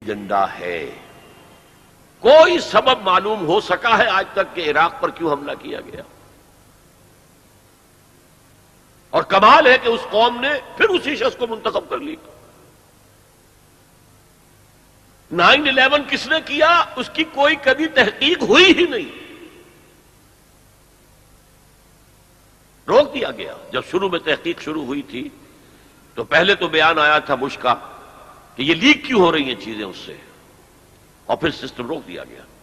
Agenda है। कोई सबब मालूम हो सका है आज तक कि इराक पर क्यों हमला किया गया? और कमाल है कि उस कौम ने फिर उसी शख्स को मुंतखब कर ली। 9/11 किसने किया उसकी कोई कभी तहकीक हुई ही नहीं, रोक दिया गया। जब शुरू में तहकीक शुरू हुई थी तो पहले तो बयान आया था बुश का कि ये लीक क्यों हो रही हैं चीजें उससे, और फिर सिस्टम रोक दिया गया।